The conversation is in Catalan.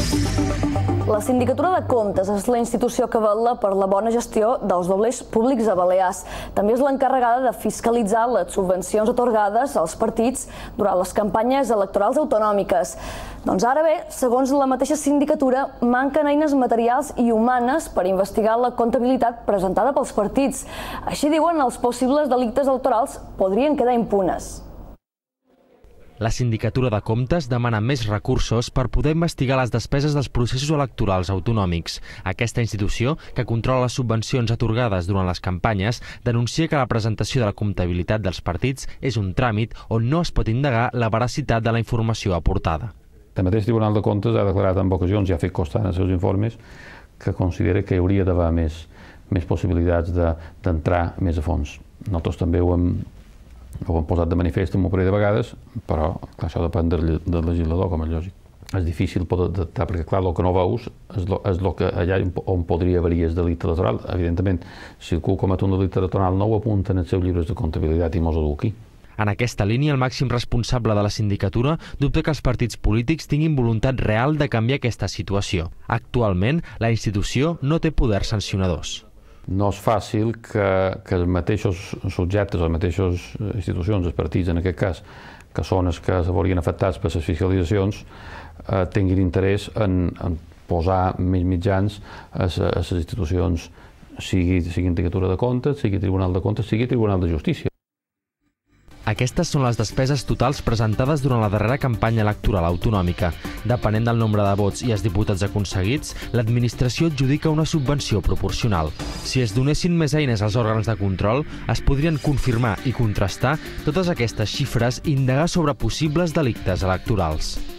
La Sindicatura de Comptes és la institució que vetlla per la bona gestió dels doblers públics a Balears. També és l'encarregada de fiscalitzar les subvencions atorgades als partits durant les campanyes electorals autonòmiques. Doncs ara bé, segons la mateixa sindicatura, manquen eines materials i humanes per investigar la comptabilitat presentada pels partits. Així diuen, els possibles delictes electorals podrien quedar impunes. La Sindicatura de Comptes demana més recursos per poder investigar les despeses dels processos electorals autonòmics. Aquesta institució, que controla les subvencions atorgades durant les campanyes, denuncia que la presentació de la comptabilitat dels partits és un tràmit on no es pot indagar la veracitat de la informació aportada. El mateix Tribunal de Comptes ha declarat en ocasions i ha fet constar en els seus informes que considera que hi hauria d'haver més possibilitats d'entrar més a fons. Nosaltres també ho hem posat de manifest un parell de vegades, però això depèn del legislador, com és lògic. És difícil poder detectar, perquè clar, el que no veus és el que allà on podria haver-hi el delicte electoral. Evidentment, si algú comet un delicte electoral no ho apunta en els seus llibres de comptabilitat i mos ho du aquí. En aquesta línia, el màxim responsable de la sindicatura dubta que els partits polítics tinguin voluntat real de canviar aquesta situació. Actualment, la institució no té poders sancionadors. No és fàcil que els mateixos subjectes, les mateixes institucions, els partits en aquest cas, que són els que se veurien afectats per les fiscalitzacions, tinguin interès en posar més mitjans a les institucions, sigui Sindicatura de Comptes, sigui Tribunal de Comptes, sigui Tribunal de Justícia. Aquestes són les despeses totals presentades durant la darrera campanya electoral autonòmica. Depenent del nombre de vots i els diputats aconseguits, l'administració adjudica una subvenció proporcional. Si es donessin més eines als òrgans de control, es podrien confirmar i contrastar totes aquestes xifres i indagar sobre possibles delictes electorals.